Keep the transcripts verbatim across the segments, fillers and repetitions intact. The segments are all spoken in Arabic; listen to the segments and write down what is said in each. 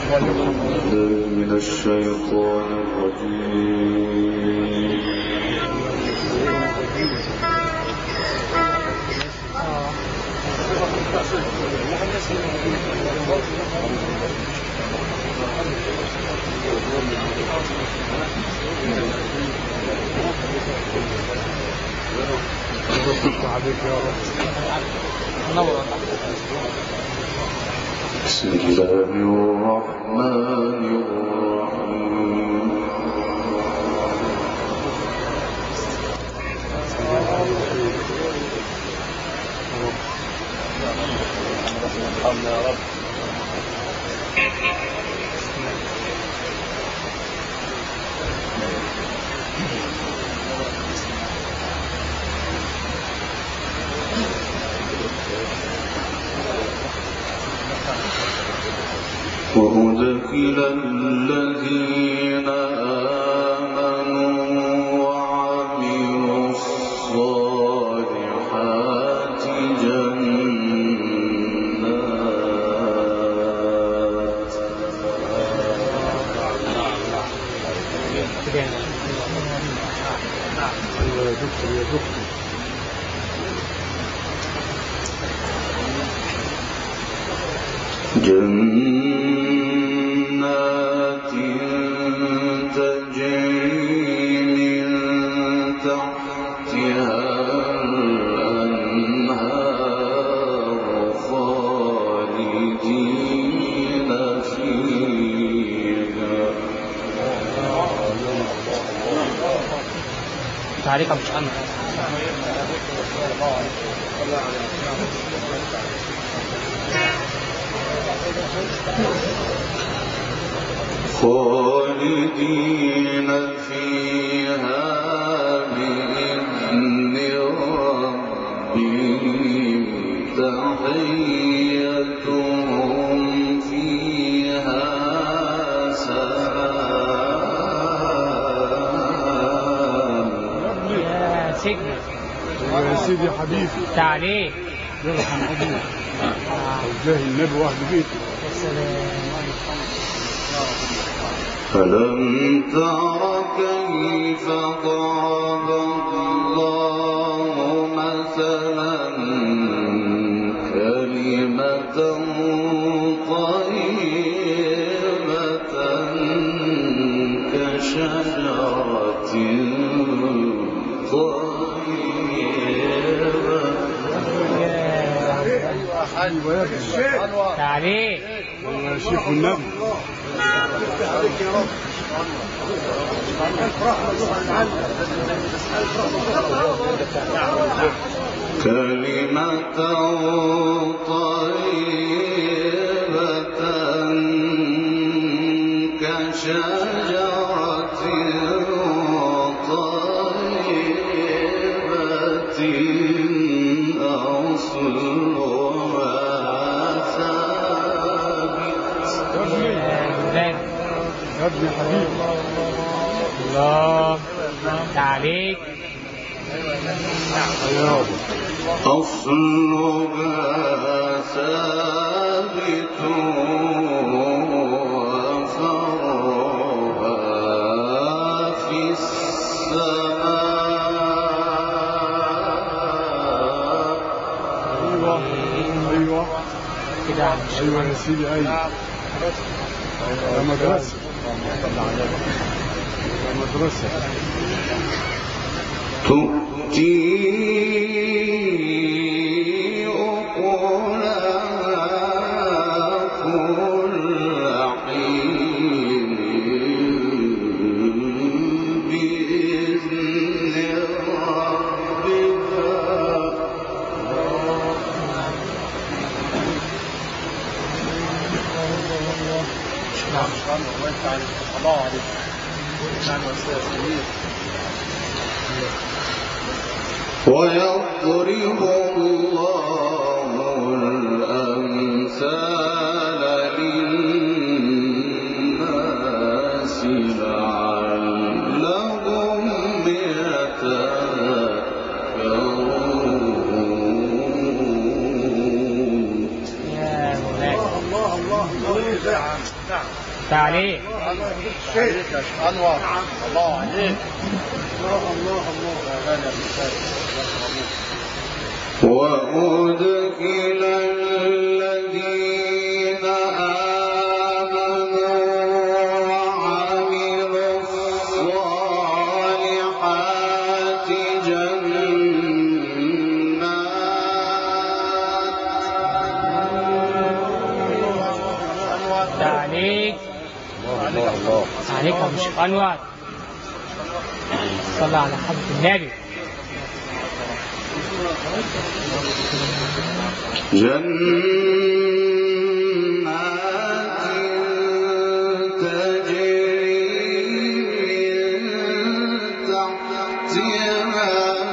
من الشيطان الرجيم. بسم الله الرحمن الرحيم. وأدخل الذين آمنوا وعملوا الصالحات جنات جنات تجري من تحتها الأنهار خالدين فيها. تعليق مش أنا خالدين فيها بإذن ربهم تحيتهم فيها سلام. يا سيدنا يا سيدي حبيبي تعليق يرحم أبوك وجاه النبي واحد بيته. ألم تر كيف ضرب الله مثلا كلمة طيبة كشجرة طيبة. تعليق يا شيخ النبي كلمة طيبة كشجرة طيبة أصلها يا ابني حبيبي الله تعليق أصلها ثابت وفرعها في السماء. ايوه ايوه كده ايوه يا سيدي ايوه يا مدرسة يا مدرسة تؤتي أكلها كل حين بإذن ربها. الله عليك ويضرب الله الأمثال للناس لعلهم يتذكرون. يا مولانا الله الله تعليق أنور الله عليك الله الله وأدخل الذين آمنوا وعملوا الصالحات جنات تعليق عليك يا مش أنور صلى على حضرة النبي جنات تجري من تحتها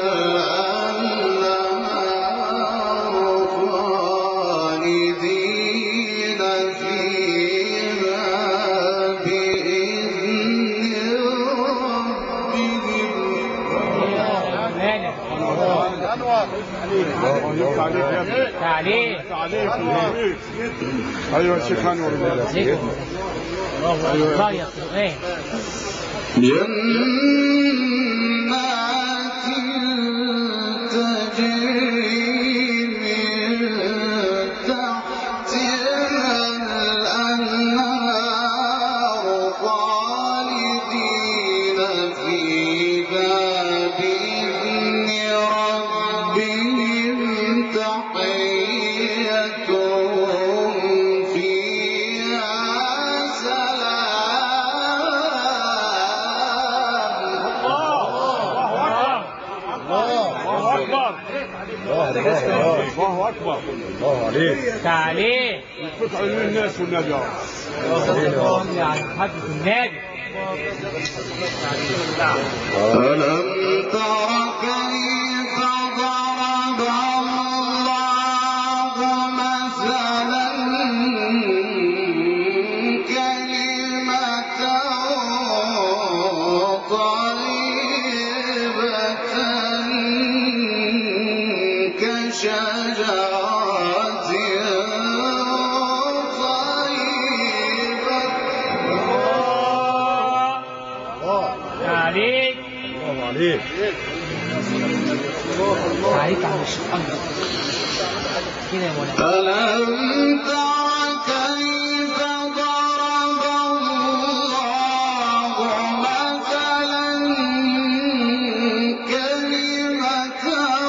الأنهار خالدين فيها بإذن ربهم. تعليق تعليق ايوه شيخ انور الله يصل ايه جنات تجري من تحتها الأنهار خالدين فيها بإذن ربهم تحيتهم فيها الله اكبر الله عليك تعليق يفتح عيون الناس والنجاة يعني حضرة النبي ألم تر كيف ضرب الله مثلا كلمة طيبة كشجرة طيبة تعليق الله عليك عليك على الشيطان كده يا مولانا ألم تر كيف ضرب الله مثلا كلمة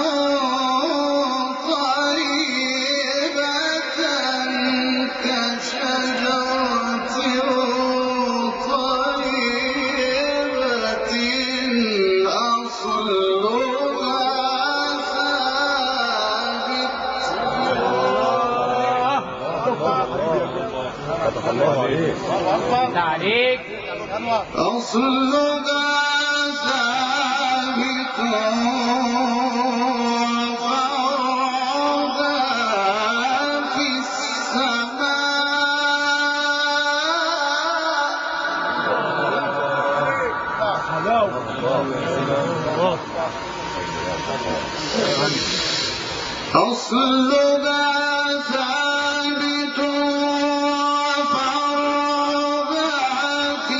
طيبة كشجرة طيبة أصلها الله عليك تعليق أصلها ثابت وفرعها في السماء أصلها ثابت وفرعها في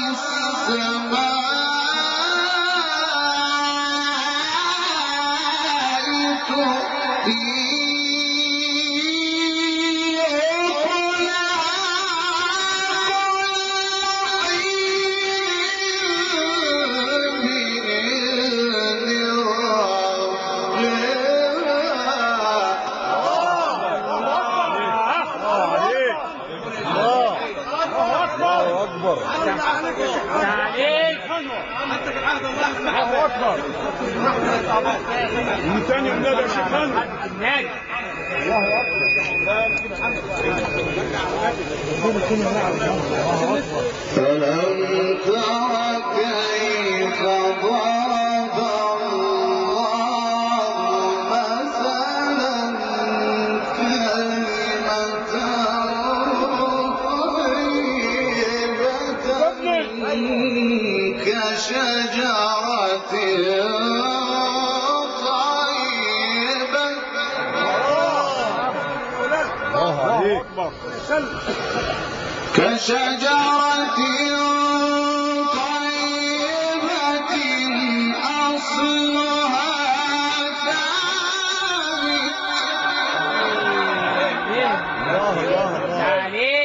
السماء تؤتي تعليق الله اكبر من ثاني النبي يا شيخ انور النبي الله اكبر فلم تر كيف ضرب الله مثلا كلمة طيبة كشجرة طيبة الله عليك كشجرة كشجرة طيبة أصلها ثابت. الله الله الله. عليك